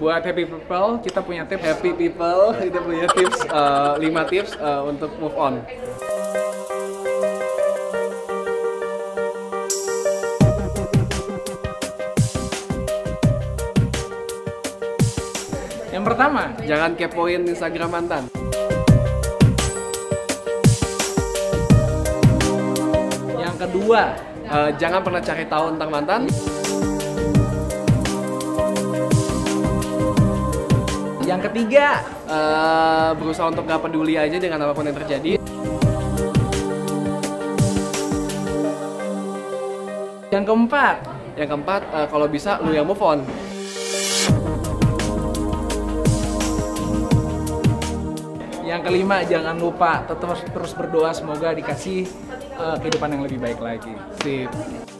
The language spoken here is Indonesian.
Buat happy people, kita punya tips. Happy people, kita punya tips 5 tips untuk move on. Yang pertama, Jangan kepoin Instagram mantan. yang kedua, Jangan pernah cari tahu tentang mantan. yang ketiga, Berusaha untuk gak peduli aja dengan apapun yang terjadi. yang keempat, Kalau bisa lu yang move on. yang kelima, jangan lupa tetap terus berdoa semoga dikasih kehidupan yang lebih baik lagi. Sip.